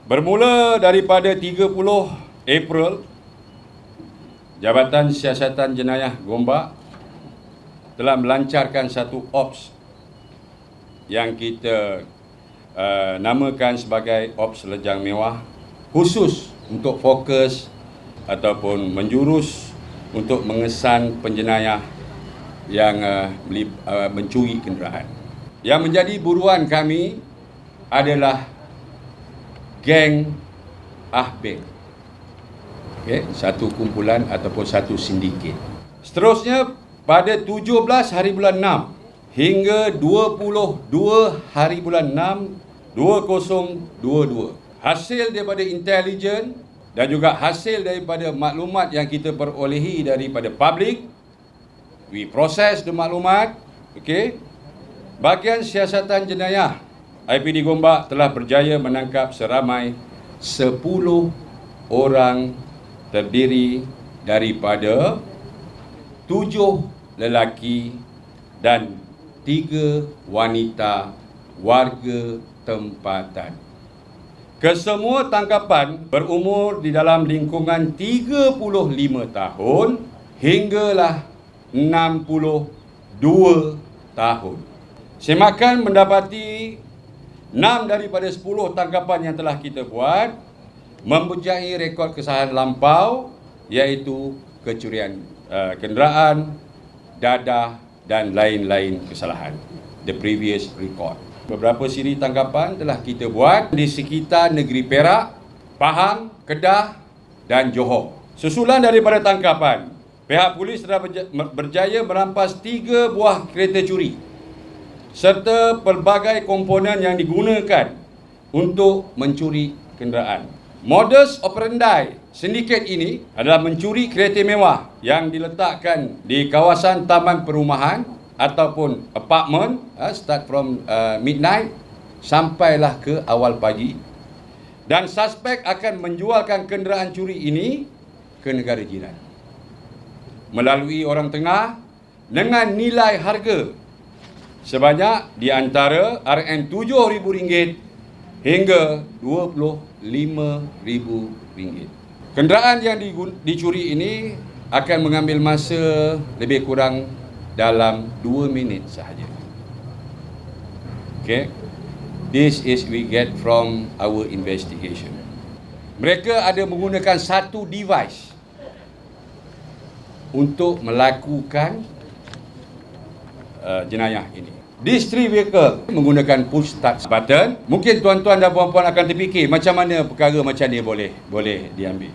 Bermula daripada 30 April, Jabatan Siasatan Jenayah Gombak telah melancarkan satu ops yang kita namakan sebagai ops lejang mewah, khusus untuk fokus ataupun menjurus untuk mengesan penjenayah yang mencuri kenderaan. Yang menjadi buruan kami adalah geng Ahbeng. Satu kumpulan ataupun satu sindiket. Seterusnya pada 17 hari bulan 6 hingga 22 hari bulan 6 2022. Hasil daripada intelijen dan juga hasil daripada maklumat yang kita perolehi daripada publik, we proses the maklumat, Bahagian Siasatan Jenayah IPD Gombak telah berjaya menangkap seramai 10 orang terdiri daripada 7 lelaki dan 3 wanita warga tempatan. Kesemua tangkapan berumur di dalam lingkungan 35 tahun hinggalah 62 tahun. Semakan mendapati 6 daripada 10 tangkapan yang telah kita buat mempunyai rekod kesalahan lampau, iaitu kecurian kenderaan, dadah dan lain-lain kesalahan. The previous record. Beberapa siri tangkapan telah kita buat di sekitar negeri Perak, Pahang, Kedah dan Johor. Susulan daripada tangkapan, pihak polis telah berjaya merampas 3 buah kereta curi serta pelbagai komponen yang digunakan untuk mencuri kenderaan. Modus operandi sindiket ini adalah mencuri kereta mewah yang diletakkan di kawasan taman perumahan ataupun apartment, start from midnight sampailah ke awal pagi, dan suspek akan menjualkan kenderaan curi ini ke negara jiran melalui orang tengah dengan nilai harga sebanyak di antara RM7,000 hingga RM25,000. Kenderaan yang dicuri ini akan mengambil masa lebih kurang dalam 2 minit sahaja. This is we get from our investigation. Mereka ada menggunakan satu device untuk melakukan jenayah ini. These 3 vehicle menggunakan push start button. Mungkin tuan-tuan dan puan-puan akan terfikir macam mana perkara macam ni boleh diambil.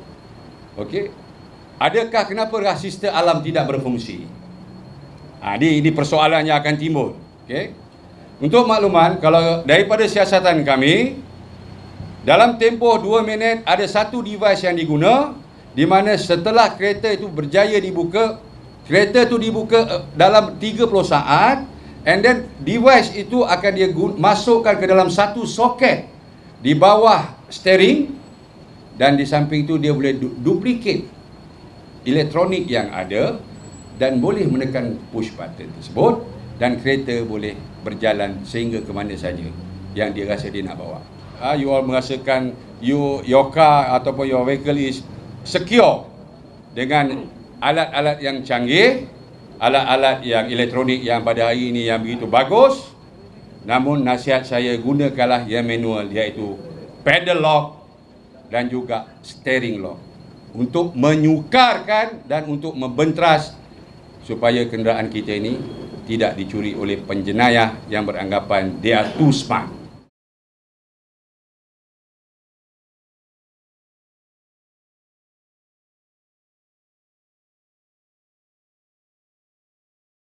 Adakah kenapa sistem alam tidak berfungsi? Ini persoalan yang akan timbul. Untuk makluman, kalau daripada siasatan kami, dalam tempoh 2 minit ada satu device yang diguna, di mana setelah kereta itu berjaya dibuka, kereta itu dibuka dalam 30 saat, and then device itu akan dia masukkan ke dalam satu soket di bawah steering, dan di samping itu dia boleh duplicate elektronik yang ada dan boleh menekan push button tersebut, dan kereta boleh berjalan sehingga ke mana saja yang dia rasa dia nak bawa. You all merasakan your car ataupun your vehicle is secure dengan alat-alat yang canggih, alat-alat yang elektronik yang pada hari ini yang begitu bagus. Namun nasihat saya, gunakanlah yang manual, iaitu pedal lock dan juga steering lock, untuk menyukarkan dan untuk membentras supaya kenderaan kita ini tidak dicuri oleh penjenayah yang beranggapan they are too smart.